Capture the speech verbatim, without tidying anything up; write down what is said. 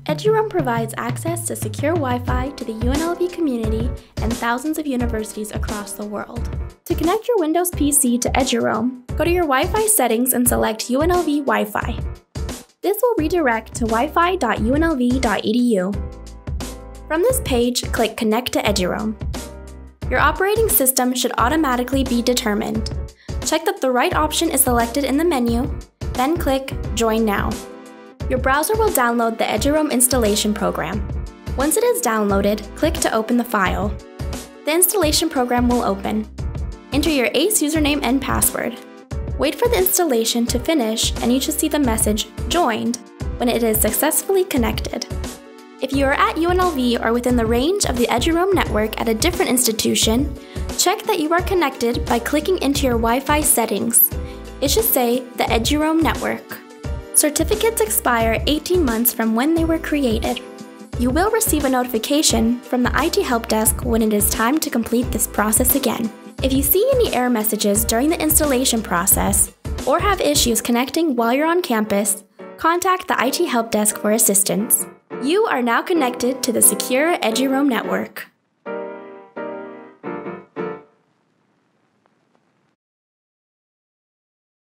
eduroam provides access to secure Wi-Fi to the U N L V community and thousands of universities across the world. To connect your Windows P C to eduroam, go to your Wi-Fi settings and select U N L V Wi-Fi. This will redirect to wi fi dot U N L V dot E D U. From this page, click Connect to eduroam. Your operating system should automatically be determined. Check that the right option is selected in the menu, then click Join Now. Your browser will download the eduroam installation program. Once it is downloaded, click to open the file. The installation program will open. Enter your A C E username and password. Wait for the installation to finish and you should see the message Joined when it is successfully connected. If you are at U N L V or within the range of the eduroam network at a different institution, check that you are connected by clicking into your Wi-Fi settings. It should say the eduroam network. Certificates expire eighteen months from when they were created. You will receive a notification from the I T help desk when it is time to complete this process again. If you see any error messages during the installation process or have issues connecting while you're on campus, contact the I T help desk for assistance. You are now connected to the secure eduroam network.